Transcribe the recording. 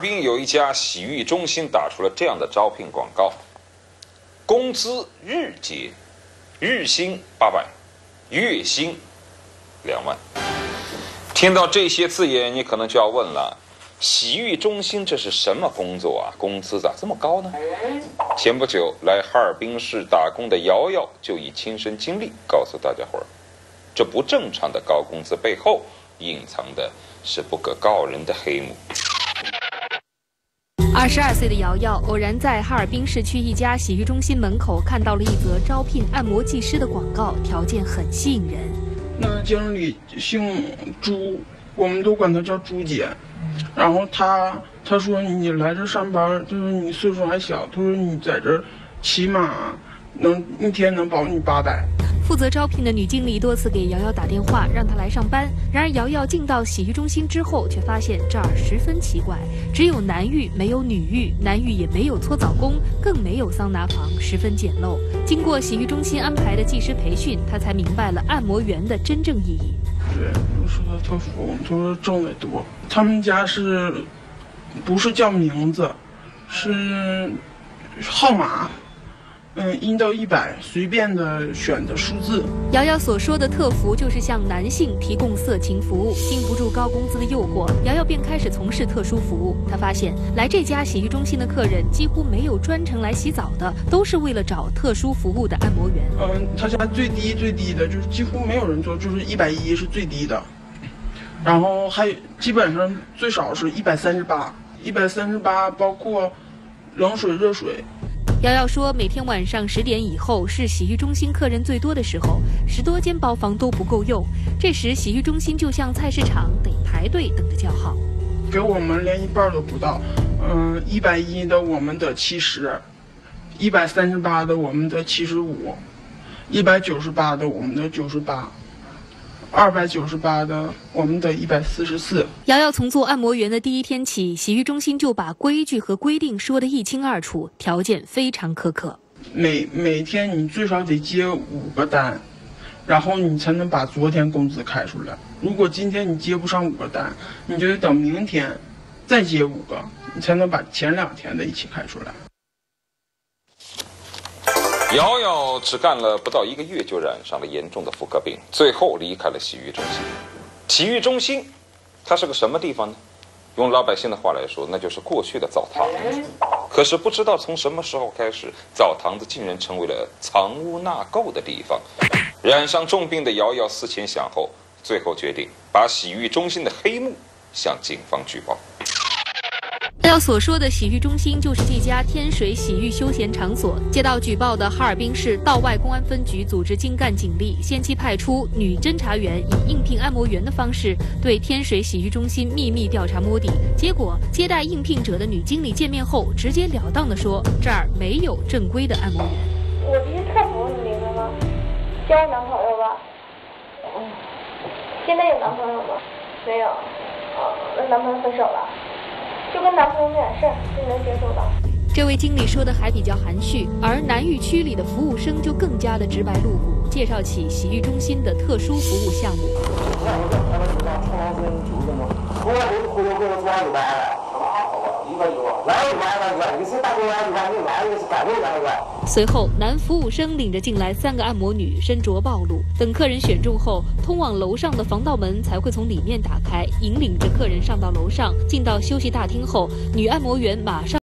并有一家洗浴中心打出了这样的招聘广告：工资日结，日薪800，月薪2万。听到这些字眼，你可能就要问了：洗浴中心这是什么工作啊？工资咋这么高呢？前不久来哈尔滨市打工的瑶瑶就以亲身经历告诉大家伙儿，这不正常的高工资背后隐藏的是不可告人的黑幕。 22岁的瑶瑶偶然在哈尔滨市区一家洗浴中心门口看到了一则招聘按摩技师的广告，条件很吸引人。 那经理姓朱，我们都管他叫朱姐。然后他说你来这上班，就是你岁数还小，他说你在这起码一天能保你800。 负责招聘的女经理多次给瑶瑶打电话，让她来上班。然而瑶瑶进到洗浴中心之后，却发现这儿十分奇怪，只有男浴没有女浴，男浴也没有搓澡工，更没有桑拿房，十分简陋。经过洗浴中心安排的技师培训，她才明白了按摩员的真正意义。 对，我说他特服，他说挣得多。他们家不是叫名字，是号码。1到100，随便的选的数字。 瑶瑶所说的特服，就是向男性提供色情服务。经不住高工资的诱惑，瑶瑶便开始从事特殊服务。她发现来这家洗浴中心的客人几乎没有专程来洗澡的，都是为了找特殊服务的按摩员。 他家最低的就是几乎没有人做，就是110是最低的，然后还基本上最少是138，138包括冷水、热水。 瑶瑶说，每天晚上10点以后是洗浴中心客人最多的时候，10多间包房都不够用。这时洗浴中心就像菜市场，得排队等着叫号。 给我们连一半都不到，110的我们得70，138的我们得75，198的我们得98，298的我们得144。 瑶瑶从做按摩员的第一天起，洗浴中心就把规矩和规定说得一清二楚，条件非常苛刻。 每天你最少得接5个单，然后你才能把昨天工资开出来。如果今天你接不上5个单，你就得等明天再接5个，你才能把前2天的一起开出来。 瑶瑶只干了不到1个月，就染上了严重的妇科病，最后离开了洗浴中心。洗浴中心，它是个什么地方呢？用老百姓的话来说，那就是过去的澡堂子。可是不知道从什么时候开始，澡堂子竟然成为了藏污纳垢的地方。染上重病的瑶瑶思前想后，最后决定把洗浴中心的黑幕向警方举报。 瑶瑶所说的洗浴中心就是这家天水洗浴休闲场所。接到举报的哈尔滨市道外公安分局组织精干警力，先期派出女侦查员以应聘按摩员的方式对天水洗浴中心秘密调查摸底。结果接待应聘者的女经理见面后，直截了当地说这儿没有正规的按摩员。 我这是特服，你明白吗？交男朋友吧？现在有男朋友吗？没有。那男朋友分手了？就跟男朋友那点事儿，你能接受到？ 这位经理说的还比较含蓄，而男浴区里的服务生就更加的直白露骨，介绍起洗浴中心的特殊服务项目。随后，男服务生领着进来3个按摩女，身着暴露。等客人选中后，通往楼上的防盗门才会从里面打开，引领着客人上到楼上。进到休息大厅后，女按摩员马上